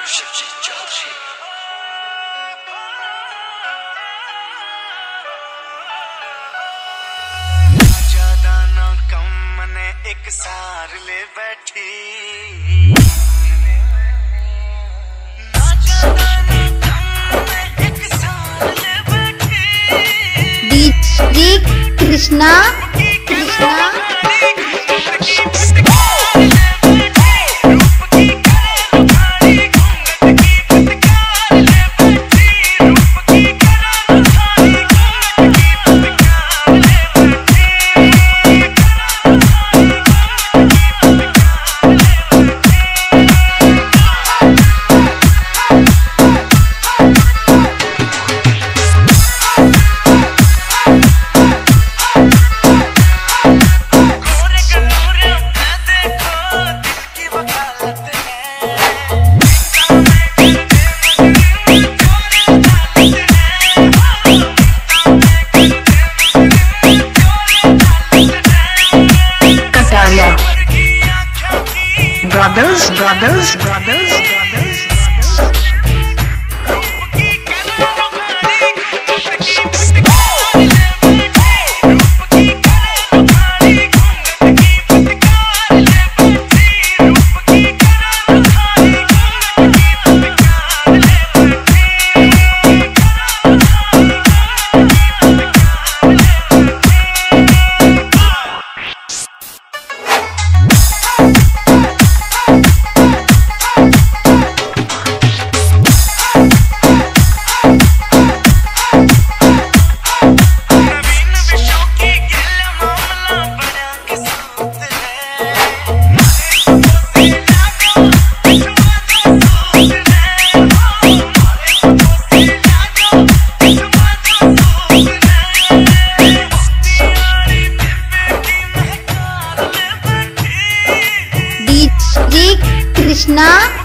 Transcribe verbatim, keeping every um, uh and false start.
शिवजीत चौधरी। ना ज्यादा ना कम मने एक सार ले बैठी, ना ज्यादा ना कम मने एक सार ले बैठी। DJ Krishna Krishna Brothers, brothers, brothers, brothers. DJ Krishna.